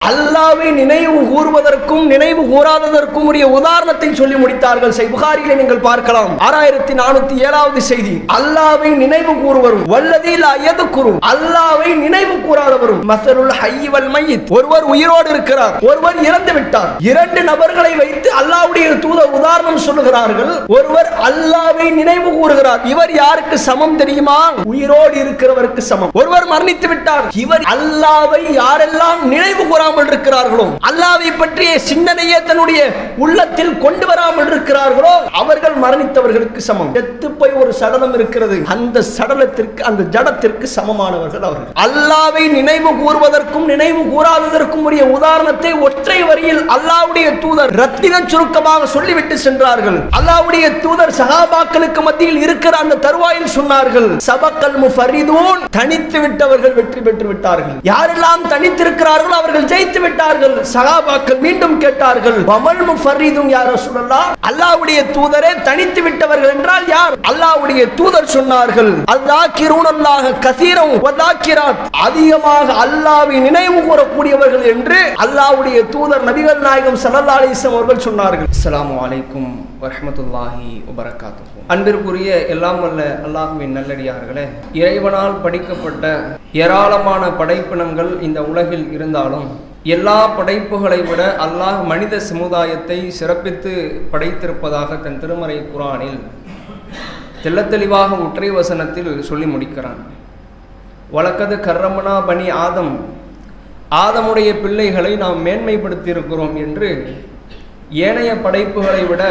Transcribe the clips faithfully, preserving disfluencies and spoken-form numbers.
அல்லாஹ்வை நினைவு கூறுவதற்கும் நினைவு கூறாததற்கும் உரிய உதாரணத்தை சொல்லி முடித்தார்கள். சஹீஹ் புகாரியிலே நீங்கள் பார்க்கலாம். ஆறாயிரத்தி நானூத்தி ஏழாவது செய்தி. அல்லாஹ்வை நினைவு கூறுவரும் வல்லதி லா யذ்குரு, அல்லாஹ்வை நினைவு கூறாதவரும் மஸலுல் ஹய்ய் வல் மய்யித், ஒருவர் உயிரோடு இருக்கிறார், ஒருவர் இறந்து விட்டார். இரண்டு நபர்களை வைத்து அல்லாஹ்வுடைய தூதர் உதாரணம் சொல்லுகிறார்கள். ஒருவர் அல்லாஹ்வை நினைவு கூறுகிறார், இவர் யாருக்கு சமம் தெரியுமா? உயிரோடு இருக்கிறவருக்கு சமம். ஒருவர் மரணித்து விட்டார், இவர் அல்லாஹ்வை யாரெல்லாம் நினைவு கூறாமல் இருக்கிறார்களோ, அல்லாஹ்வை பற்றிய சிந்தனையே தன்னுடைய உள்ளத்தில் கொண்டு வராமல் இருக்கிறார்களோ, அவர்கள் மரணித்தவர்களுக்கு சமம். செத்து போய் ஒரு சடலம் இருக்கிறது, அந்த சடலத்திற்கு அந்த ஜடத்திற்கு சமமானவர்கள் அவர்கள். அல்லாஹ்வை நினைவு கூறுவதற்கும் நினைவு கூறாததற்கும் உரிய உதாரணத்தை ஒற்றை வரியில் அல்லாஹ்வுடைய தூதர் ரத்தின சுருக்கமாக சொல்லிவிட்டு சென்றார்கள். அல்லாஹ்வுடைய தூதர் சஹாபாக்களுக்கு மத்தியில் இருக்கிற அந்த தருவாயில் சொன்னார்கள், சபக்கல் முஃபரிதூன், தனித்து விட்டவர்கள் வெற்றி பெற்று விட்டார்கள். யாரெல்லாம் தனித்திருக்கிறார்களோ அவர்கள் ஜெயித்து விட்டார்கள். சஹாபாக்கள் மீண்டும் கேட்டார்கள், வமல் முஃபரிதூன் யா ரசூலல்லாஹ், அல்லாஹ்வுடைய தூதரே தனித்து விட்டவர்கள் என்றால் யார்? அல்லாஹ்வுடைய தூதர் சொன்னார்கள், அல்லாஹ்கிரூனல்லாஹ கஸீரன் வ ஸாக்கிராத், அதிகமாக அல்லாஹ்வை நினைவு கூறக்கூடியவர்கள் என்று அல்லாஹ்வுடைய தூதர் நபிகள் நாயகம் ஸல்லல்லாஹு அலைஹி வஸல்லம் அவர்கள் சொன்னார்கள். அஸ்ஸலாமு அலைக்கும் வரஹ்மத்துல்லாஹி வபரகாத்துஹு. அன்பிற்குரிய எல்லாம் வல்ல அல்லாஹ்வின் நல்லடியார்களே, இறைவனால் படிக்கப்பட்ட ஏராளமான படைப்பினங்கள் இந்த உலகில் இருந்தாலும் எல்லா படைப்புகளை விட அல்லாஹ் மனித சமுதாயத்தை சிறப்பித்து படைத்திருப்பதாக தன் திருமறை குர்ஆனில் தெள்ளத்தெளிவாக ஒற்றை வசனத்தில் சொல்லி முடிக்கிறான். வலக்கது கர்ரமனா பனி ஆதம், ஆதமுடைய பிள்ளைகளை நாம் மேன்மைப்படுத்தி இருக்கிறோம் என்று ஏனைய படைப்புகளை விட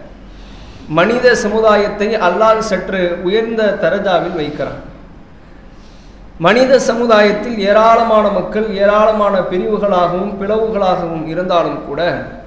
மனித சமுதாயத்தை அல்லாஹ் சற்று உயர்ந்த தரஜாவில் வைக்கிறான். மனித சமுதாயத்தில் ஏராளமான மக்கள் ஏராளமான பிரிவுகளாகவும் பிளவுகளாகவும் இருந்தாலும் கூட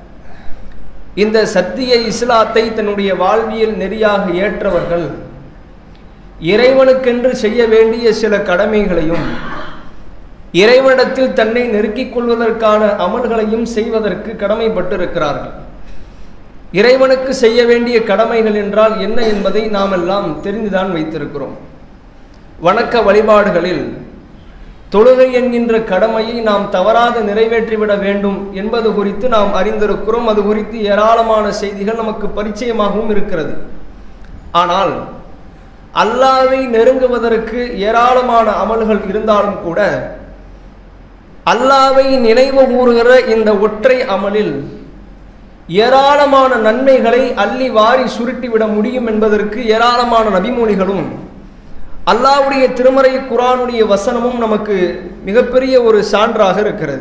இந்த சத்திய இஸ்லாத்தை தன்னுடைய வாழ்வியல் நெறியாக ஏற்றவர்கள் இறைவனுக்கென்று செய்ய வேண்டிய சில கடமைகளையும் இறைவனிடத்தில் தன்னை நெருக்கிக் கொள்வதற்கான அமல்களையும் செய்வதற்கு கடமைப்பட்டிருக்கிறார்கள். இறைவனுக்கு செய்ய வேண்டிய கடமைகள் என்றால் என்ன என்பதை நாம் எல்லாம் தெரிந்துதான் வைத்திருக்கிறோம். வணக்க வழிபாடுகளில் தொழுகை என்கின்ற கடமையை நாம் தவறாது நிறைவேற்றிவிட வேண்டும் என்பது குறித்து நாம் அறிந்திருக்கிறோம். அது குறித்து ஏராளமான செய்திகள் நமக்கு பரிச்சயமாகவும் இருக்கிறது. ஆனால் அல்லாஹ்வை நெருங்குவதற்கு ஏராளமான அமல்கள் இருந்தாலும் கூட அல்லாஹ்வை நினைவு கூறுகிற இந்த ஒற்றை அமலில் ஏராளமான நன்மைகளை அள்ளி வாரி சுருட்டிவிட முடியும் என்பதற்கு ஏராளமான நபிமொழிகளும் அல்லாஹ்வுடைய திருமறை குர்ஆனுடைய வசனமும் நமக்கு மிகப்பெரிய ஒரு சான்றாக இருக்கிறது.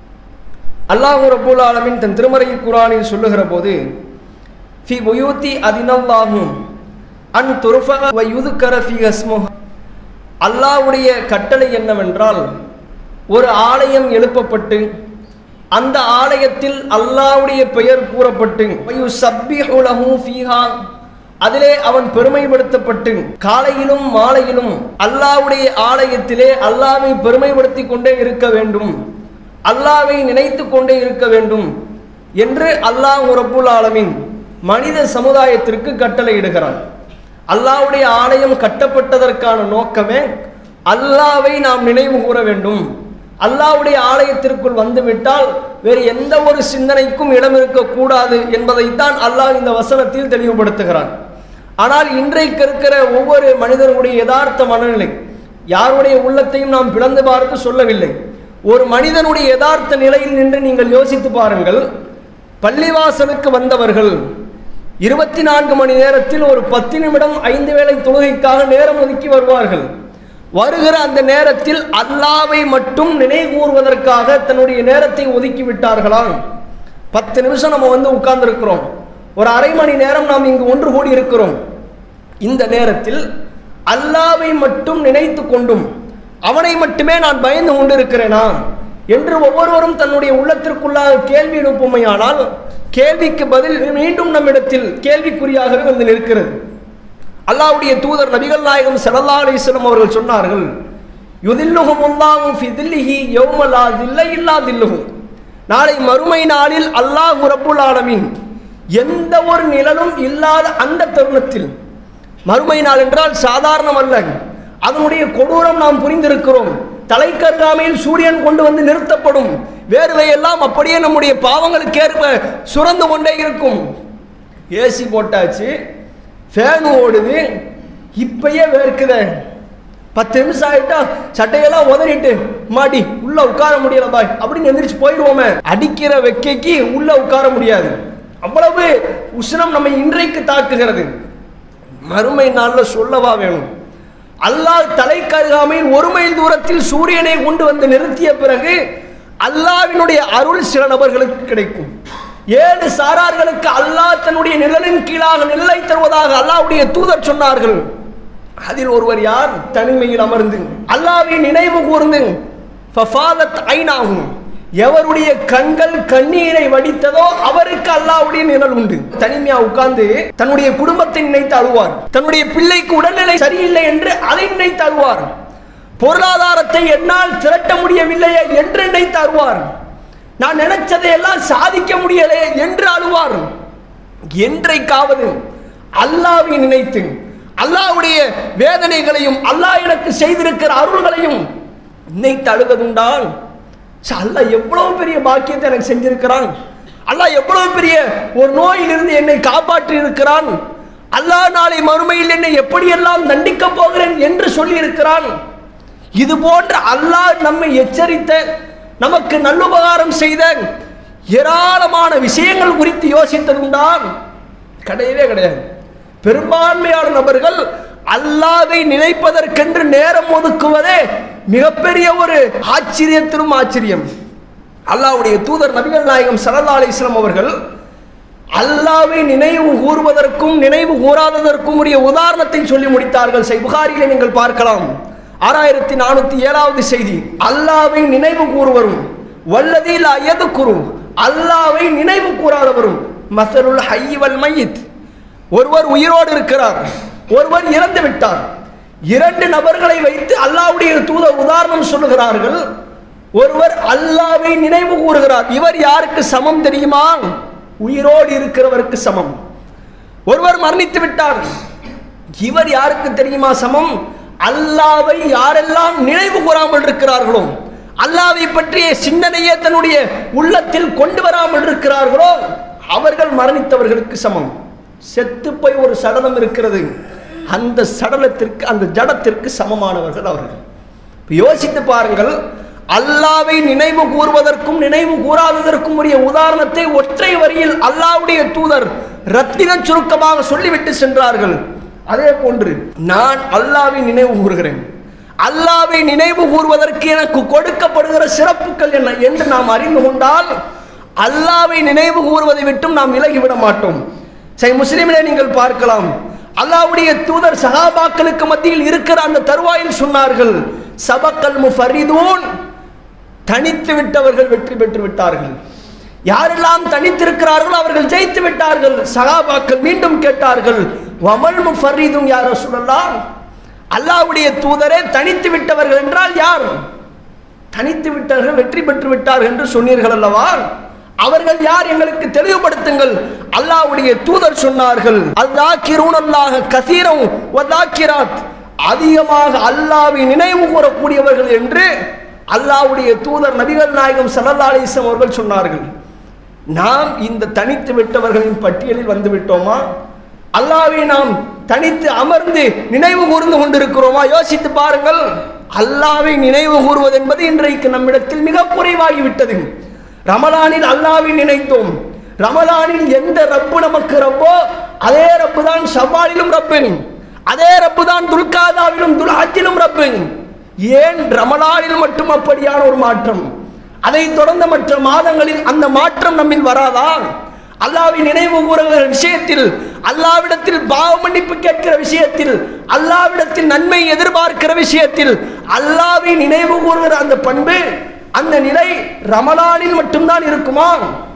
அல்லாஹ் ரப்பல் ஆலமீன் தன் திருமறை குர்ஆனில் சொல்லுகிற போது, ஃபி புயூதி அதினல்லாஹு அன் துர்ஃபஅ வ யுذ்கர ஃபீ இஸ்முஹு, அல்லாஹ்வுடைய கட்டளை என்னவென்றால் ஒரு ஆலயம் எழுப்பப்பட்டு அந்த ஆலயத்தில் அல்லாஹ்வுடைய பெயர் கூறப்பட்டு வயுஸப்பிஹு லஹு ஃபீஹா, அதிலே அவன் பெருமைப்படுத்தப்பட்டு காலையிலும் மாலையிலும் அல்லாஹ்வுடைய ஆலயத்திலே அல்லாஹ்வை பெருமைப்படுத்தி கொண்டே இருக்க வேண்டும், அல்லாஹ்வை நினைத்து கொண்டே இருக்க வேண்டும் என்று அல்லாஹ் ரப்பல் ஆலமீன் மனித சமுதாயத்திற்கு கட்டளையிடுகிறான். அல்லாஹ்வுடைய ஆலயம் கட்டப்பட்டதற்கான நோக்கமே அல்லாஹ்வை நாம் நினைவு கூற வேண்டும். அல்லாஹ்வுடைய ஆலயத்திற்குள் வந்துவிட்டால் வேறு எந்த ஒரு சிந்தனைக்கும் இடம் இருக்கக்கூடாது என்பதைத்தான் அல்லாஹ் இந்த வசனத்தில் தெளிவுபடுத்துகிறான். ஆனால் இன்றைக்கு இருக்கிற ஒவ்வொரு மனிதனுடைய யதார்த்த மனநிலை, யாருடைய உள்ளத்தையும் நாம் பிளந்து பார்த்து சொல்லவில்லை, ஒரு மனிதனுடைய யதார்த்த நிலையில் நின்று நீங்கள் யோசித்து பாருங்கள். பள்ளிவாசலுக்கு வந்தவர்கள் இருபத்தி நான்கு மணி நேரத்தில் ஒரு பத்து நிமிடம் ஐந்து வேளை தொழுகைக்காக நேரம் ஒதுக்கி வருவார்கள். வருகிற அந்த நேரத்தில் அல்லாஹ்வை மட்டும் நினைவு கூறுவதற்காக தன்னுடைய நேரத்தை ஒதுக்கி விட்டார்களாம். பத்து நிமிஷம் நம்ம வந்து உட்கார்ந்து இருக்கிறோம், ஒரு அரை மணி நேரம் நாம் இங்கு ஒன்று கூடி இருக்கிறோம். இந்த நேரத்தில் அல்லாஹ்வை மட்டும் நினைத்து கொண்டும் அவனை மட்டுமே நான் பயந்து கொண்டிருக்கிறேனா என்று ஒவ்வொருவரும் தன்னுடைய உள்ளத்திற்குள்ளாக கேள்வி எழுப்புமையானால் கேள்விக்கு பதில் மீண்டும் நம்மிடத்தில் கேள்விக்குறியாகவே வந்து நிற்கிறது. அல்லாஹ்வுடைய தூதர் நபிகள் நாயகம் ஸல்லல்லாஹு அலைஹி வஸல்லம் அவர்கள் சொன்னார்கள், யுதில்லுஹுமுல்லாஹு ஃபி தில்லிஹி யௌம லா தில்ல இல்லா தில்லுஹு, நாளை மறுமை நாளில் அல்லாஹ் ரப்பல் ஆலமீன் எந்த ஒரு நிழலும் இல்லாத அந்த தருணத்தில், மறுமை நாள் என்றால் சாதாரணம் அல்ல, அதனுடைய கொடூரம் நாம் புரிந்திருக்கிறோம். தலை கருகாமையில் சூரியன் கொண்டு வந்து நிறுத்தப்படும். வேர்வையெல்லாம் அப்படியே நம்முடைய பாவங்களுக்கு ஏற்ப சுரந்து கொண்டே இருக்கும். ஏசி போட்டாச்சு, ஃபேன் ஓடுது, இப்பயே வேர்க்குத. பத்து நிமிஷம் ஆயிட்டா சட்டையெல்லாம் உதறிட்டு மாடி உள்ள உட்கார முடியல பாய் அப்படின்னு எந்திரிச்சு போயிடுவோமே. அடிக்கிற வெக்கைக்கு உள்ள உட்கார முடியாது. அவ்வளவு உஷ்ணம் நம்மை இன்றைக்கு தாக்குகிறது. மறுமை நாள்ல சொல்லவா வேணும்? அல்லாஹ் தலை கருகாமையில் ஒரு மைல் தூரத்தில் சூரியனை கொண்டு வந்து நிறுத்திய பிறகு அல்லாஹ்வினுடைய அருள் சில நபர்களுக்கு கிடைக்கும். ஏழு சாரார்களுக்கு அல்லாஹ் தன்னுடைய நிழலின் கீழாக நிழலை தருவதாக அல்லாஹ்வுடைய தூதர் சொன்னார்கள். அதில் ஒருவர் யார்? தனிமையில் அமர்ந்து அல்லாஹ்வை நினைவு கூர்ந்து ஃபஃபாதத் ஐனாகும், எவருடைய கண்கள் கண்ணீரை வடித்ததோ அவருக்கு அல்லாஹ்வுடைய நிழல் உண்டு. தனிமையா உட்கார்ந்து தன்னுடைய குடும்பத்தை நினைத்து அழுவார். தன்னுடைய பிள்ளைக்கு உடல்நிலை சரியில்லை என்று அதை நினைத்து அழுவார். பொருளாதாரத்தை என்னால் திரட்ட முடியவில்லையே என்று நினைத்து அழுவார். நான் நினைச்சதை எல்லாம் சாதிக்க முடியலையே என்று அழுவார். என்றைக்காவது அல்லாஹ்வை நினைத்து அல்லாஹ்வுடைய வேதனைகளையும் அல்லாஹ் எனக்கு செய்திருக்கிற அருள்களையும் நினைத்து அழுவதுண்டால், அல்லாஹ் எவ்வளவு பெரிய பாக்கியத்தை எனக்கு செஞ்சிருக்கிறான், அல்லாஹ் எவ்வளவு பெரிய ஒரு நோயிலிருந்து என்னை காப்பாற்றி இருக்கிறான், அல்லாஹ் நாளை மறுமையில் என்னை எப்படியெல்லாம் தண்டிக்க போகிறேன் என்று சொல்லி இருக்கிறான். இது போன்ற அல்லாஹ் நம்மை எச்சரித்த, நமக்கு நல்லுபகாரம் செய்த ஏராளமான விஷயங்கள் குறித்து யோசித்ததுண்டால் கிடையவே கிடையாது. பெரும்பான்மையான நபர்கள் அல்லாஹ்வை நினைப்பதற்கென்று நேரம் ஒதுக்குவதே மிகப்பெரிய ஒரு ஆச்சரியத்திலும் ஆச்சரியம். அல்லாஹ்வுடைய தூதர் நபிகள் நாயகம் ஸல்லல்லாஹு அலைஹி வஸல்லம் அவர்கள் அல்லாஹ்வை நினைவு கூறுவதற்கும் நினைவு கூறாததற்கும் உரிய உதாரணத்தை சொல்லி முடித்தார்கள். சஹீஹ் புகாரியிலே நீங்கள் பார்க்கலாம். ஆறாயிரத்தி நானூத்தி ஏழாவது செய்தி. அல்லாஹ்வை நினைவு கூறுவரும் வல்லதி லா யذ்குரு, அல்லாஹ்வை நினைவு கூறாதவரும் மஸலுல் ஹய்ய் வல் மய்யித், ஒருவர் உயிரோடு இருக்கிறார், ஒருவர் இறந்து விட்டார். இரண்டு நபர்களை வைத்து அல்லாஹ்வுடைய தூதர் உதாரணம் சொல்லுகிறார்கள். ஒருவர் அல்லாஹ்வை நினைவு கூறுகிறார். இவர் யாருக்கு சமம் தெரியுமா? உயிரோடு இருக்கிறவருக்கு சமம். ஒருவர் மரணித்து விட்டார். இவர் யாருக்கு தெரியுமா சமம்? அல்லாஹ்வை யாரெல்லாம் நினைவு கூறாமல் இருக்கிறார்களோ, அல்லாஹ்வை பற்றிய சிந்தனையே தன்னுடைய உள்ளத்தில் கொண்டு வராமல் இருக்கிறார்களோ அவர்கள் மரணித்தவர்களுக்கு சமம். செத்து போய் ஒரு சடலம் இருக்கிறது, அந்த சடலத்திற்கு அந்த ஜடத்திற்கு சமமானவர்கள் அவர்கள். யோசித்து பாருங்கள். அல்லாஹ்வை நினைவு கூறுவதற்கும் நினைவு கூறாததற்கும் உரிய உதாரணத்தை ஒற்றை வரியில் அல்லாஹ்வுடைய தூதர் ரத்தின சுருக்கமாக சொல்லிவிட்டு சென்றார்கள். அதே போன்று நான் அல்லாஹ்வை நினைவு கூறுகிறேன், அல்லாஹ்வை நினைவு கூறுவதற்கு எனக்கு கொடுக்கப்படுகிற சிறப்புகள் என்ன என்று நாம் அறிந்து கொண்டால் அல்லாஹ்வை நினைவு கூறுவதை விட்டும் நாம் விலகிவிட மாட்டோம். சஹீஹ் முஸ்லிமிலே நீங்கள் பார்க்கலாம். அல்லாஹ்வுடைய தூதர் சஹாபாக்களுக்கு மத்தியில் இருக்கிற அந்த தருவாயில் சொன்னார்கள், சபக்கல் முஃபரிதூன், தனித்து விட்டவர்கள் வெற்றி பெற்று விட்டார்கள். யாரெல்லாம் தனித்திருக்கிறார்களோ அவர்கள் ஜெயித்து விட்டார்கள். சஹாபாக்கள் மீண்டும் கேட்டார்கள், வமல் முஃபரிதுன் யா ரசூலல்லாஹ், அல்லாஹ்வுடைய தூதரே தனித்து விட்டவர்கள் என்றால் யார்? தனித்து விட்டவர்கள் வெற்றி பெற்று விட்டார்கள் என்று சொன்னீர்கள் அல்லவா, அவர்கள் யார் எங்களுக்கு தெளிவுபடுத்துங்கள். அல்லாஹ்வுடைய தூதர் சொன்னார்கள், அல்லாஹ்கிரூனல்லாஹ கஸீரன் வதாக்கிராத், அதிகமாக அல்லாஹ்வை நினைவு கூறக்கூடியவர்கள் என்று அல்லாஹ்வுடைய தூதர் நபிகள் நாயகம் ஸல்லல்லாஹு அலைஹி வஸல்லம் அவர்கள் சொன்னார்கள். நாம் இந்த தனித்து விட்டவர்களின் பட்டியலில் வந்து விட்டோமா? அல்லாஹ்வை நாம் தனித்து அமர்ந்து நினைவு கூர்ந்து கொண்டிருக்கிறோமா? யோசித்து பாருங்கள். அல்லாஹ்வை நினைவு கூறுவது என்பது இன்றைக்கு நம்மிடத்தில் மிக குறைவாகிவிட்டது. ரமலானில் அல்லாஹ்வை நினைத்தோம். ரமலானில் எந்த ரப்பு நமக்கு ரப்போ அதே ரப்பு தான் ஷவ்வாலிலும் ரப்பு, அதே ரப்பு தான் துல்காதாவிலும் துல்ஹஜ்ஜிலும் ரப்பு. ஏன் ரமலானில் மட்டும் அப்படியான ஒரு மாற்றம்? அதை தொடர்ந்த மற்ற மாதங்களில் அந்த மாற்றம் நம்மில் வராதா? அல்லாஹ்வை நினைவு கூறுகிற விஷயத்தில், அல்லாஹ்விடத்தில் பாவ மன்னிப்பு கேட்கிற விஷயத்தில், அல்லாஹ்விடத்தில் நன்மை எதிர்பார்க்கிற விஷயத்தில் அல்லாஹ்வை நினைவு கூறுகிற அந்த பண்பு, அந்த நிலை ரமலானில் மட்டும்தான் இருக்குமா?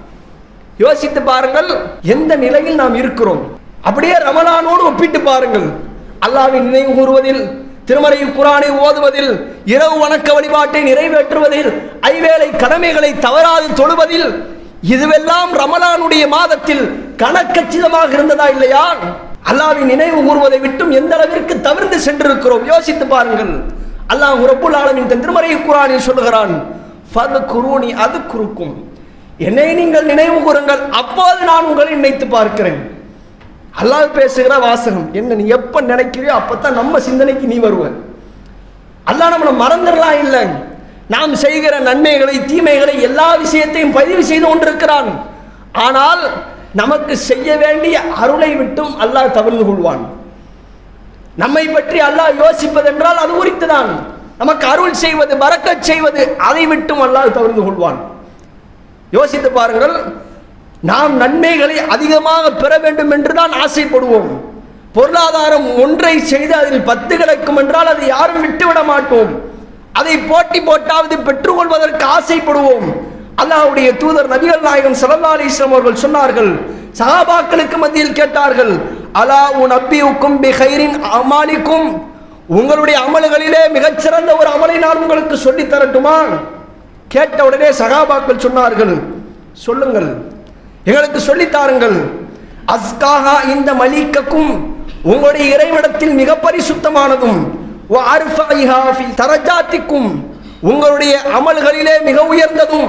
யோசித்து பாருங்கள். எந்த நிலையில் நாம் இருக்கிறோம்? அப்படியே ரமலானோடு ஒப்பிட்டு பாருங்கள். அல்லாஹ்வை நினைவு கூறுவதில், திருமறை குர்ஆனை ஓதுவதில், இரவு வணக்க வழிபாட்டை நிறைவேற்றுவதில், ஐவேளை கடமைகளை தவறாது தொழுவதில், இதுவெல்லாம் ரமலானுடைய மாதத்தில் கணக்கச்சிதமாக இருந்ததா இல்லையா? அல்லாஹ்வை நினைவு கூறுவதை விட்டும் எந்த அளவிற்கு தவிர்த்து சென்றிருக்கிறோம் யோசித்து பாருங்கள். அல்லாஹ் ரப்பல் ஆலமீன் தன் திருமறை குர்ஆனில் சொல்லுகிறான், ஃபத்குரூனி அத்குருக்கும், என்னை நீங்கள் நினைவு கூறுங்கள், அப்போது நான் உங்களை நினைத்து பார்க்கிறேன். அல்லாஹ் பேசுகிற வாசகம் என்ன, நீ எப்ப நினைக்கிறியோ அப்பதான் நம்ம சிந்தனைக்கு நீ வருவ. அல்லாஹ் நம்மளை மறந்துடலாம் இல்லை, நாம் செய்கிற நன்மைகளை தீமைகளை எல்லா விஷயத்தையும் பதிவு செய்து கொண்டிருக்கிறான். ஆனால் நமக்கு செய்ய வேண்டிய அருளை விட்டும் அல்லாஹ் தவிர்த்து கொள்வான். நம்மை பற்றி அல்லாஹ் யோசிப்பது என்றால் அது குறித்துதான். நமக்கு அருள் செய்வது, பரக்கத் செய்வது, அதை விட்டும் அல்லாஹ் தவிர்த்து கொள்வான். யோசித்து பாருங்கள், நாம் நன்மைகளை அதிகமாக பெற வேண்டும் என்றுதான் ஆசைப்படுவோம். பொருளாதாரம் ஒன்றை செய்து அதில் பத்து கிடைக்கும் என்றால் அதை யாரும் விட்டுவிட மாட்டோம். அதை போட்டி போட்டாவது பெற்றுக்கொள்வதற்கு ஆசைப்படுவோம். அல்லாஹ்வுடைய தூதர் நபிகள் நாயகம் ஸல்லல்லாஹு அலைஹி வஸல்லம் அவர்கள் சொன்னார்கள், சஹாபாக்களுக்கு மத்தியில் கேட்டார்கள், அலா உனப்பியுக்கும் பிகைரின் அமாலிக்கும், உங்களுடைய அமல்களிலே மிகச்சிறந்த ஒரு அமலை நான் உங்களுக்கு சொல்லி தரட்டுமா? கேட்ட உடனே சஹாபாக்கள் சொன்னார்கள், சொல்லுங்கள், எங்களுக்கு சொல்லித்தாருங்கள். அஸ்காஹா இந்த மலிக்கக்கும், உங்களுடைய இறைவிடத்தில் மிக பரிசுத்தமானதும், தரஜாத்திக்கும், உங்களுடைய அமல்களிலே மிக உயர்ந்ததும்,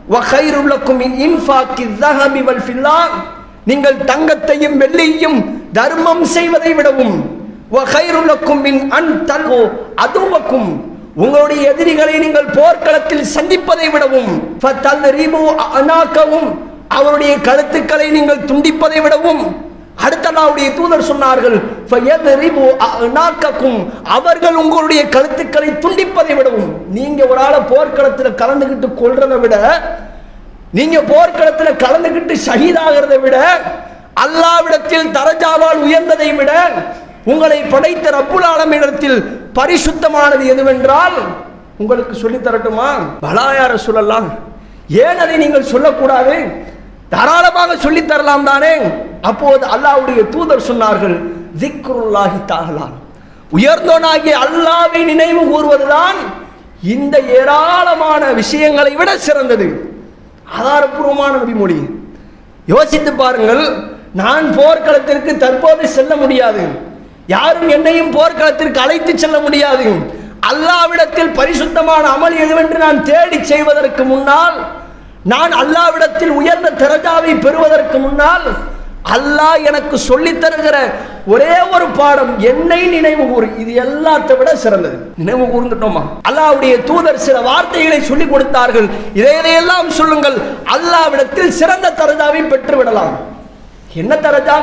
நீங்கள் தங்கத்தையும் வெள்ளியையும் தர்மம் செய்வதை விடவும், அதுவக்கும், உங்களுடைய எதிரிகளை நீங்கள் போர்க்களத்தில் சந்திப்பதை விடவும், அவருடைய கழுத்துக்களை நீங்கள் துண்டிப்பதை விடவும். அடுத்த நாளுடைய தூதர் சொன்னார்கள், அவர்கள் உங்களுடைய கழுத்துக்களை துண்டிப்பதை விடவும். நீங்க ஒரு ஆளை போர்க்களத்தில் கலந்துகிட்டு கொள்றதை விட, நீங்க போர்க்களத்தில் கலந்துகிட்டு ஷஹீதாகிறதை விட, அல்லாஹ்விடத்தில் தரஜாவால் உயர்ந்ததை விட, உங்களை படைத்த ரப்புல் ஆலமீனிடத்தில் பரிசுத்தமானது எதுவென்றால் உங்களுக்கு சொல்லி தரட்டுமா? பலாயா ரசூலல்லாஹ், ஏன் அதை நீங்கள் சொல்லக்கூடாது? தாராளமாக சொல்லி தரலாம் தானே. அப்போது அல்லாஹ்வுடைய தூதர் சொன்னார்கள், திக்ருல்லாஹி தஆலா, உயர்ந்தோனாகிய அல்லாஹ்வை நினைவு கூறுவதுதான் இந்த ஏராளமான விஷயங்களை விட சிறந்தது. ஆதாரபூர்வமான நபிமொழி. யோசித்து பாருங்கள், நான் போர்க்களத்திற்கு தற்போது செல்ல முடியாது, யாரும் என்னையும் போர்க்களத்திற்கு அழைத்து செல்ல முடியாது. அல்லாஹ்விடத்தில் பரிசுத்தமான அமல் எதுவென்று நான் தேடி செய்வதற்கு முன்னால், நான் அல்லாஹ்விடத்தில் உயர்ந்த தரஜாவை பெறுவதற்கு முன்னால், அல்லாஹ் எனக்கு சொல்லித் தருகிற ஒரே ஒரு பாடம், என்னை நினைவு கூறு. இது எல்லாத்தை விட சிறந்தது. நினைவு கூர்ந்துட்டோமா? அல்லாஹ்வுடைய தூதர் சில வார்த்தைகளை சொல்லிக் கொடுத்தார்கள், இதையெல்லாம் சொல்லுங்கள், அல்லாஹ்விடத்தில் சிறந்த தரஜாவை பெற்று விடலாம். என்ன தரஜா?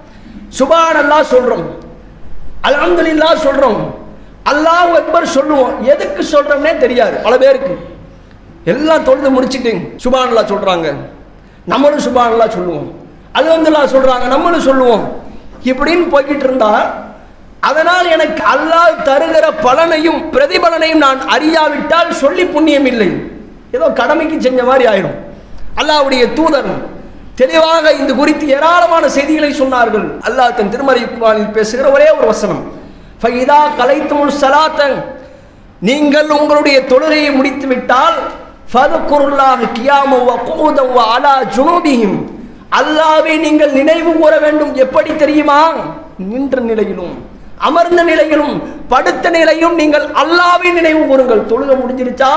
சுபான் அல்லாஹ் சொல்றோம், அல்ஹம்துலில்லாஹ் சொல்றோம், அல்லாஹ் அக்பர் சொல்லுவோம். எதுக்கு சொல்றோம்னே தெரியாது பல பேருக்கு. எல்லாம் தொழுது முடிச்சுட்டீங்க, சுபான் அல்லாஹ் சொல்றாங்க, நம்மளும் சுபான் அல்லாஹ் சொல்லுவோம், அல்ஹம்துலில்லாஹ் சொல்றாங்க, நம்மளும் சொல்லுவோம். இப்படின்னு போய்கிட்டு இருந்தா, அதனால் எனக்கு அல்லாஹ் தருகிற பலனையும் பிரதிபலனையும் நான் அறியாவிட்டால் சொல்லி புண்ணியம் இல்லை, ஏதோ கடமைக்கு செஞ்ச மாதிரி ஆயிடும். அல்லாஹ்வுடைய தூதர் தெளிவாக இந்த குறித்து ஏராளமான செய்திகளை சொன்னார்கள். அல்லாஹ் தன் திருமறை குர்ஆனில் பேசுகிற ஒரே ஒரு வசனம், ஃபைதா கலைத்துமுல் ஸலாத்த, நீங்கள் உங்களுடைய தொழுகையை முடித்து விட்டால், ஃபதுகுருல்லாஹ கியாமன் வ குஊதன் வ அலா ஜுனூபிஹிம், அல்லாஹ்வை நீங்கள் நினைவு கூற வேண்டும். எப்படி தெரியுமா? நின்ற நிலையிலும் அமர்ந்த நிலையிலும் படுத்த நிலையும் நீங்கள் அல்லாஹ்வை நினைவு கூறுங்கள். தொழுகை முடிஞ்சிருச்சா?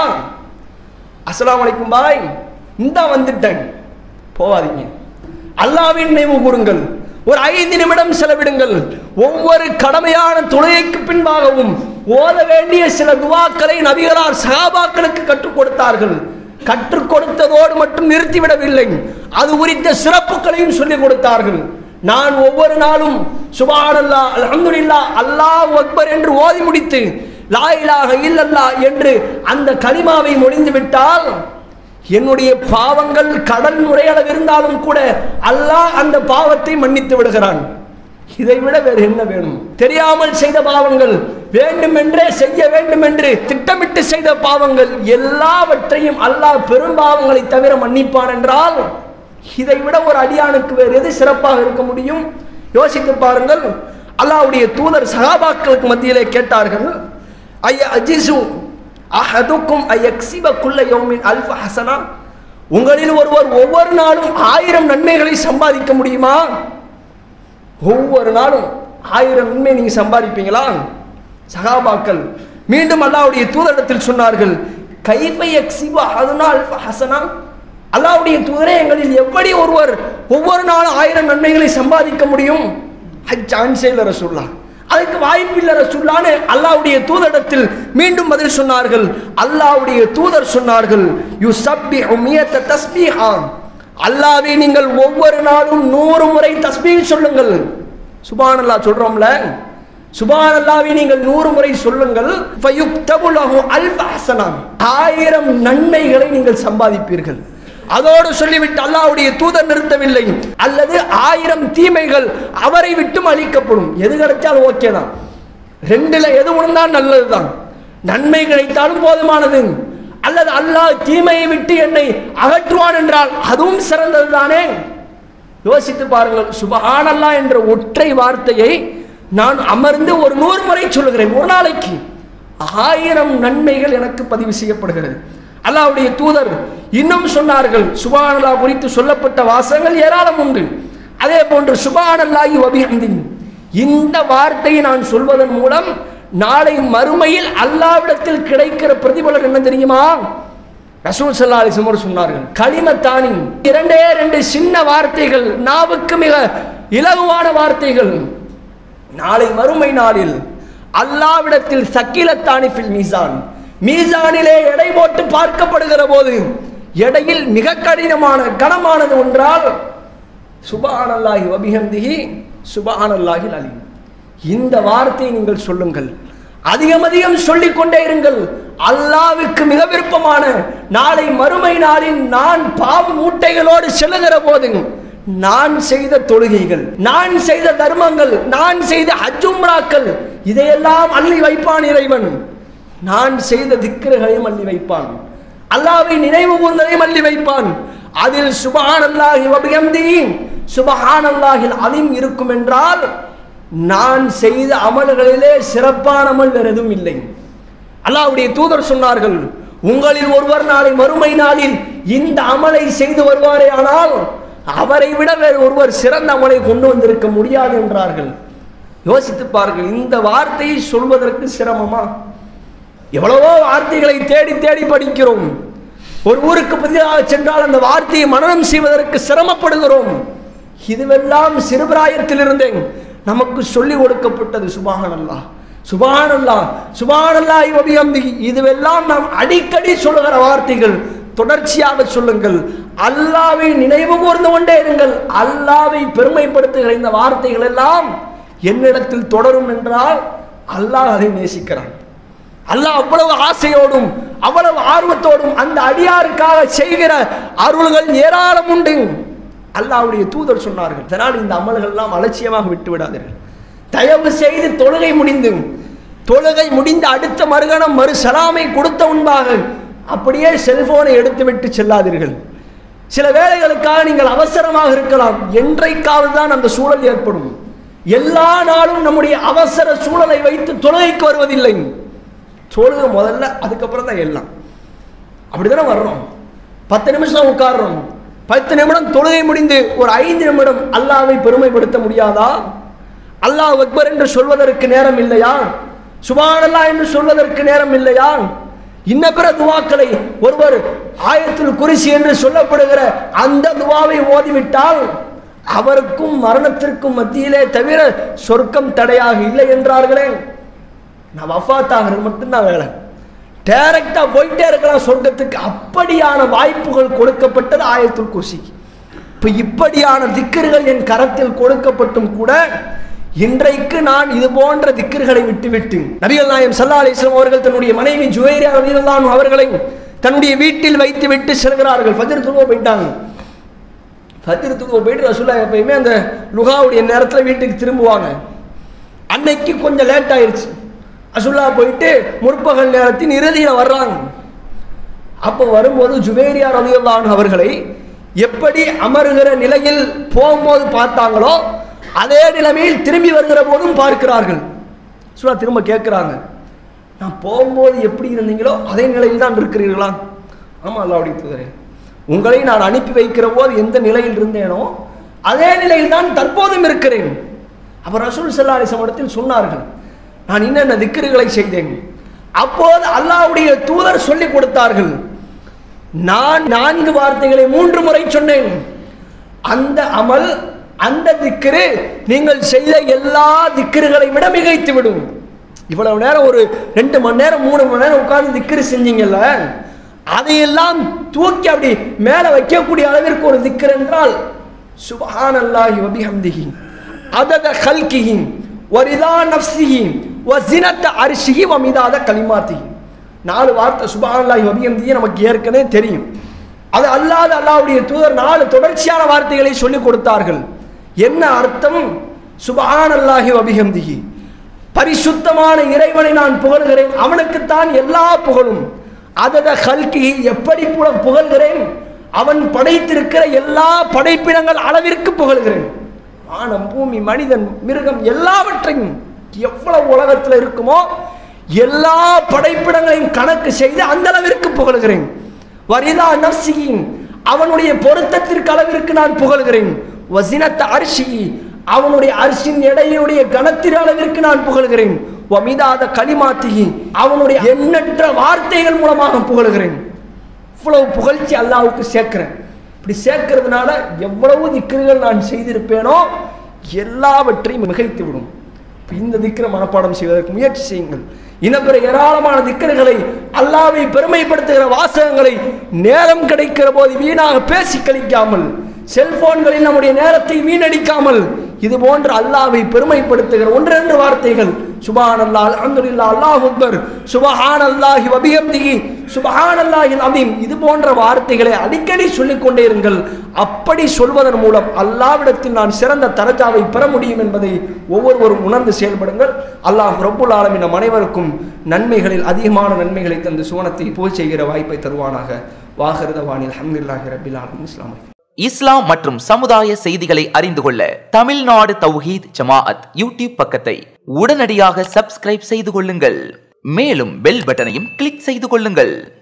அஸ்ஸலாமு அலைக்கும் பாய், இந்த வந்துட்டேன், போவாதீங்க, அல்லாஹ்வை நினைவு கூறுங்கள். ஒரு ஐந்து நிமிடம் செலவிடுங்கள். ஒவ்வொரு கடமையான தொழுகைக்கு பின்பாகவும் ஓத வேண்டிய சில துவாக்களை நபிகளார் சஹாபாக்களுக்கு கற்றுக் கொடுத்தார்கள். கற்றுக் கொடுத்ததோடு மட்டும் நிறுத்திவிடவில்லை, அது குறித்த சிறப்புகளையும் சொல்லிக் கொடுத்தார்கள். நான் ஒவ்வொரு நாளும் சுப்ஹானல்லாஹ், அல்ஹம்துலில்லாஹ், அல்லாஹு அக்பர் என்று ஓதி முடித்து லா இலாஹ இல்லல்லாஹ் என்று அந்த கலிமாவை மொழிந்து விட்டால், என்னுடைய பாவங்கள் கடல் நுரையளவு இருந்தாலும் கூட அல்லாஹ் அந்த பாவத்தை மன்னித்து விடுகிறான். இதை விட வேறு என்ன வேணும்? தெரியாமல் செய்த பாவங்கள், வேண்டுமென்றே செய்ய வேண்டும் என்று திட்டமிட்டு செய்த பாவங்கள், எல்லாவற்றையும் அல்லாஹ் பெரும் பாவங்களை தவிர மன்னிப்பான் என்றால், இதை விட ஒரு அடியானுக்கு வேறு எது சிறப்பாக இருக்க முடியும்? யோசித்து பாருங்கள். அல்லாஹ்வுடைய தூதர் சஹாபாக்களுக்கு மத்தியிலே கேட்டார்கள், ஐய அஜிசு அஹதுக்கும் அயக்ஸிப குல்ல யௌமின் அல்ஃப ஹஸனா, உங்களில் ஒருவர் ஒவ்வொரு நாளும் ஆயிரம் நன்மைகளை சம்பாதிக்க முடியுமா? ஒவ்வொரு நாளும் ஆயிரம் நன்மை நீங்க சம்பாதிப்பீங்களா? சஹாபாக்கள் மீண்டும் அல்லாஹ்வுடைய தூதரிடத்தில் சொன்னார்கள், கைஃப யக்ஸிபு அஹதுனா அல்ஃப ஹஸனா, அல்லாஹ்வுடைய தூதரே, எங்களில் எப்படி ஒருவர் ஒவ்வொரு நாளும் ஆயிரம் நன்மைகளை சம்பாதிக்க முடியும்? சான்ஸே இல்லை ரசூலுல்லாஹ், அதுக்கு வாய்ப்பில்லை ரசூலுல்லாஹ்னு அல்லாஹ்வுடைய தூதரிடத்தில் மீண்டும் பதில் சொன்னார்கள். அல்லாஹ்வுடைய தூதர் சொன்னார்கள், யுஸப்பிஹு மியத தஸ்பீஹா, அல்லாஹ்வை நீங்கள் ஒவ்வொரு நாளும் நூறு முறை தஸ்பீஹ் சொல்லுங்கள். சுப்ஹானல்லாஹ் சொல்றோம்ல, சுப்ஹானல்லாஹ்வை நீங்கள் நூறு முறை சொல்லுங்கள். ஃபயுக்தபு லஹு அல்ஃப ஹஸனா, ஆயிரம் நன்மைகளை நீங்கள் சம்பாதிப்பீர்கள். அதோடு சொல்லிவிட்டு அல்லாஹ்வுடைய தூதர் நிறுத்தவில்லை, அல்லது ஆயிரம் தீமைகள் அவரை விட்டும் அழிக்கப்படும். எது கிடைச்சாலும் ஓகே தான், ரெண்டுல எது உணர்ந்தால் நல்லதுதான். நன்மை கிடைத்தாலும் போதுமானது, அல்லது அல்லாஹ் தீமையை விட்டு என்னை அகற்றுவான் என்றால் அதுவும் சிறந்தது தானே. யோசித்து பாருங்கள், சுப்ஹானல்லாஹ் என்ற ஒற்றை வார்த்தையை நான் அமர்ந்து ஒரு நூறு முறை சொல்லுகிறேன், ஒரு நாளைக்கு ஆயிரம் நன்மைகள் எனக்கு பதிவு செய்யப்படுகிறது. அல்லாஹ்வுடைய தூதர் இன்னும் சொன்னார்கள், சுப்ஹானல்லாஹ் குறித்து சொல்லப்பட்ட வாசகங்கள் ஏராளம் உண்டு. அதே போன்று சுப்ஹானல்லாஹி வ பிஹம்திஹி, இந்த வார்த்தையை நான் சொல்வதன் மூலம் நாளை மறுமையில் அல்லாஹ்விடத்தில் கிடைக்கிற பிரதிபலன் என்ன தெரியுமா? ரசூல் ஸல்லல்லாஹு அலைஹி வஸல்லம் சொன்னார்கள், கலிமத்தானி, இரண்டே ரெண்டு சின்ன வார்த்தைகள், நாவுக்கு மிக இலகுவான வார்த்தைகள், நாளை மறுமை நாளில் அல்லாஹ்விடத்தில் சக்கீலத்தானி ஃபில் மீசான், மீசானிலே எடை போட்டு பார்க்கப்படுகிற போது எடையில் மிக கடினமான கனமானது ஒன்றால் சுப்ஹானல்லாஹி வ பிஹம்திஹி சுப்ஹானல்லாஹில் அலீம். இந்த வார்த்தையை நீங்கள் சொல்லுங்கள், அதிகம் அதிகம் சொல்லிக் கொண்டே இருங்கள். அல்லாஹ்வுக்கு மிக விருப்பமான நாளை மறுமை நாளில் நான் பாவ மூட்டைகளோடு செல்லுகிற போது நான் செய்த தொழுகைகள், நான் செய்த தர்மங்கள், நான் செய்த ஹஜ் உம்ராக்கள், இதையெல்லாம் அள்ளி வைப்பான் இறைவன். நான் செய்த திக்ருகளையும் அள்ளி வைப்பான், அல்லாஹ்வை நினைவு கூர்ந்ததையும் அள்ளி வைப்பான். அதில் சுப்ஹானல்லாஹி வ பிஹம்திஹி சுப்ஹானல்லாஹில் அலீம் இருக்கும் என்றால் நான் செய்த அமல்களிலே சிறப்பான அமல் வேறு எதுவும் இல்லை. அல்லாஹ்வுடைய தூதர் சொன்னார்கள், உங்களில் ஒருவர் நாளை மறுமை நாளில் இந்த அமலை செய்து வருவாரே ஆனால் அவரை விட வேறு ஒருவர் சிறந்த அமலை கொண்டு வந்திருக்க முடியாது என்றார்கள். யோசித்து பாருங்கள், இந்த வார்த்தையை சொல்வதற்கு சிரமமா? எவ்வளவோ வார்த்தைகளை தேடி தேடி படிக்கிறோம். ஒரு ஊருக்கு புதிதாக சென்றால் அந்த வார்த்தையை மனனம் செய்வதற்கு சிரமப்படுகிறோம். இதுவெல்லாம் சிறுபிராயத்தில் இருந்தேன் நமக்கு சொல்லி கொடுக்கப்பட்டது. சுப்ஹானல்லாஹ் சுப்ஹானல்லாஹ் சுப்ஹானல்லாஹி வ பிஹம்திஹி, இதுவெல்லாம் நாம் அடிக்கடி சொல்லுகிற வார்த்தைகள். தொடர்ச்சியாக சொல்லுங்கள், அல்லாஹ்வை நினைவு கூர்ந்து கொண்டே இருங்கள். அல்லாஹ்வை பெருமைப்படுத்துகிற இந்த வார்த்தைகள் எல்லாம் என்னிடத்தில் தொடரும் என்றால் அல்லாஹ் அதை நேசிக்கிறான். அல்லாஹ் அவ்வளவு ஆசையோடும் அவ்வளவு ஆர்வத்தோடும் அந்த அடியாருக்காக செய்கிற அருள்கள் ஏராளம் உண்டு. அல்லாஹ்வுடைய தூதர் சொன்னார்கள், இதனால் இந்த அமல்கள் எல்லாம் அலட்சியமாக விட்டு விடாதீர்கள். தயவு செய்து தொழுகை முடிந்து தொழுகை முடிந்த அடுத்த மறுகணம் மறு சலாமை கொடுத்த முன்பாக அப்படியே செல்போனை எடுத்து விட்டு செல்லாதீர்கள். சில வேளைகளுக்காக நீங்கள் அவசரமாக இருக்கலாம், என்றைக்காவது தான் அந்த சூழல் ஏற்படும். எல்லா நாளும் நம்முடைய அவசர சூழலை வைத்து தொழுகைக்கு வருவதில்லை. தொழுக முதல்ல, அதுக்கப்புறம் தான் எல்லாம். அப்படித்தானே வர்றோம். பத்து நிமிஷம் உட்கார்றோம், பத்து நிமிடம் தொழுகை முடிந்து ஒரு ஐந்து நிமிடம் அல்லாஹ்வை பெருமைப்படுத்த முடியாதா? அல்லாஹ் அக்பர் என்று சொல்வதற்கு நேரம் இல்லையா? சுப்ஹானல்லாஹ் என்று சொல்வதற்கு நேரம் இல்லையா? இன்ன பிற துவாக்களை ஒருவர் ஆயத்துல் குர்சி என்று சொல்லப்படுகிற அந்த துவாவை ஓதிவிட்டால் அவருக்கும் மரணத்திற்கும் மத்தியிலே தவிர சொர்க்கம் தடையாக இல்லை என்றார்களே. நான் வஃபாத் ஆகிறது மட்டும்தான் வேலை, டைரக்டா போயிட்டே இருக்கலாம் சொர்க்கத்துக்கு. அப்படியான வாய்ப்புகள் கொடுக்கப்பட்டது ஆயத்துல் குர்சிக்கு. இப்ப இப்படியான திக்ருகள் என் கரத்தில் கொடுக்கப்பட்டும் கூட இன்றைக்கு நான் இது போன்ற திக்ருகளை விட்டுவிட்டு நபிகள் நாயகம் ஸல்லல்லாஹு அலைஹி வஸல்லம் அவர்கள் தன்னுடைய மனைவி ஜுவைரியா ரலியல்லாஹு அன்ஹா அவர்களை தன்னுடைய வீட்டில் வைத்து விட்டு செல்கிறார்கள். ஃபஜ்ர் தொழுவ போயிட்டாங்க. ஃபஜ்ர் தொழுவ போயிட்டு ரசூலுல்லாஹ் எப்பயுமே அந்த லுகாவுடைய நேரத்தில் வீட்டுக்கு திரும்புவாங்க. அன்னைக்கு கொஞ்சம் லேட் ஆயிடுச்சு. ரசூலுல்லாஹ் போயிட்டு முற்பகல் நேரத்தின் இறுதியில் வர்றாங்க. அப்போ வரும்போது ஜுவைரியா ரலியல்லாஹு அன்ஹா அவர்களை எப்படி அமருகிற நிலையில் போகும்போது பார்த்தாங்களோ அதே நிலைமையில் திரும்பி வருகிற போதும் பார்க்கிறார்கள். சுல்லா திரும்ப கேட்கிறாங்க, நான் போகும்போது எப்படி இருந்தீங்களோ அதே நிலையில் தான் இருக்கிறீர்களா? ஆமா அல்லாஹ்வுடைய தூதரே, உங்களை நான் அனுப்பி வைக்கிற போது எந்த நிலையில் இருந்தேனோ அதே நிலையில் தான் தற்போதும் இருக்கிறேன். அப்ப ரசூல் ஸல்லல்லாஹு அலைஹி வஸல்லம் சொன்னார்கள், நான் என்னென்ன திக்ருகளை செய்தேன், அப்போது அல்லாஹ்வுடைய தூதர் சொல்லிக் கொடுத்தார்கள், நான் நான்கு வார்த்தைகளை மூன்று முறை சொன்னேன், அந்த அமல் அந்த திக்ரு நீங்கள் செய்த எல்லா திக்ருகளை விட மிகைத்து விடும். இவ்வளவு நேரம் ஒரு ரெண்டு மணி நேரம் மூணு மணி நேரம் உட்கார்ந்து திக்ரு செஞ்சீங்கல்ல, அதையெல்லாம் தூக்கி அப்படி மேல வைக்கக்கூடிய அளவிற்கு ஒரு திக்ர் என்றால் சுப்ஹானல்லாஹி வ பிஹம்திஹி அதத கல்கிஹி வ ரிதா நஃப்ஸிஹி வ ஸினத அர்ஷிஹி வ மிதாத கலிமாத்திஹி. நாலு வார்த்தை சுப்ஹானல்லாஹி வ பிஹம்திஹி நமக்கு ஏற்கனவே தெரியும். அது அல்லாஹ் அல்லாஹ்வுடைய தூதர் நாலு தொடர்ச்சியான வார்த்தைகளை சொல்லிக் கொடுத்தார்கள். என்ன அர்த்தம்? சுப்ஹானல்லாஹி வ பிஹம்திஹி, பரிசுத்தமான இறைவனை நான் புகழ்கிறேன், அவனுக்குத்தான் எல்லா புகழும். அதத கல்கிஹி, எப்படி புகழ்கிறேன்? அவன் படைத்திருக்கிற எல்லா படைப்பினங்கள் அளவிற்கு புகழ்கிறேன். வானம், பூமி, மனிதன், மிருகம் எல்லாவற்றையும் எவ்வளவு உலகத்தில் இருக்குமோ எல்லா படைப்பினங்களையும் கணக்கு செய்து அந்த அளவிற்கு புகழ்கிறேன். வரிதா நஃப்ஸிஹி, அவனுடைய பொருத்தத்திற்கு அளவிற்கு நான் புகழ்கிறேன். வஸினத அர்ஷிஹி, அவனுடைய அர்ஷின் எடையுடைய கணத்தின் அளவிற்கு நான் புகழ்கிறேன். வமிதாத கலிமாத்திஹி, அவனுடைய எண்ணற்ற வார்த்தைகள் மூலமாக புகழ்கிறேன். இவ்வளவு புகழ்ச்சி அல்லாஹ்வுக்கு சேர்க்கிறேன். இப்படி சேர்க்கிறதுனால எவ்வளவு திக்ருகள் நான் செய்திருப்பேனோ எல்லாவற்றையும் மிகைத்து விடும். இந்த திக்ர மனப்பாடம் செய்வதற்கு முயற்சி செய்யுங்கள். இன்னபிற ஏராளமான திக்ருகளை, அல்லாஹ்வை பெருமைப்படுத்துகிற வாசகங்களை நேரம் கிடைக்கிற போது வீணாக பேசி கழிக்காமல், செல்போன்களில் நம்முடைய நேரத்தை வீணடிக்காமல், இது போன்ற அல்லாஹ்வை பெருமைப்படுத்துகிற ஒன்றென்று வார்த்தைகள் சுப்ஹானல்லாஹ், அல்ஹம்துலில்லாஹ், அல்லாஹு அக்பர், சுப்ஹானல்லாஹி வ பிஹம்திஹி, சுப்ஹானல்லாஹில் அஸீம், இது போன்ற வார்த்தைகளை அடிக்கடி சொல்லிக் கொண்டே இருங்கள். அப்படி சொல்வதன் மூலம் அல்லாஹ்விடத்தில் நான் சிறந்த தரஜாவை பெற முடியும் என்பதை ஒவ்வொருவரும் உணர்ந்து செயல்படுங்கள். அல்லாஹ் ரப்புல் ஆலமீன் நம் அனைவருக்கும் நன்மைகளில் அதிகமான நன்மைகளை தந்து சுவனத்தை போய் செய்கிற வாய்ப்பை தருவானாக. வாஹிருதவானில் அல்ஹம்துலில்லாஹி ரப்பில் ஆலமீன். இஸ்லாம் இஸ்லாம் மற்றும் சமுதாய செய்திகளை அறிந்து கொள்ள தமிழ்நாடு தௌஹீத் ஜமாஅத் யூடியூப் பக்கத்தை உடனடியாக சப்ஸ்கிரைப் செய்து கொள்ளுங்கள். மேலும் பெல் பட்டனையும் கிளிக் செய்து கொள்ளுங்கள்.